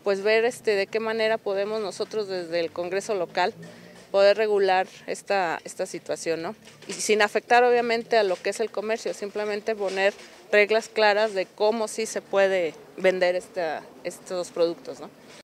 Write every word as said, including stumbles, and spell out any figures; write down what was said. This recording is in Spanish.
pues ver este, de qué manera podemos nosotros desde el Congreso local poder regular esta, esta situación, ¿no? Y sin afectar obviamente a lo que es el comercio, simplemente poner reglas claras de cómo sí se puede vender esta, estos productos, ¿no?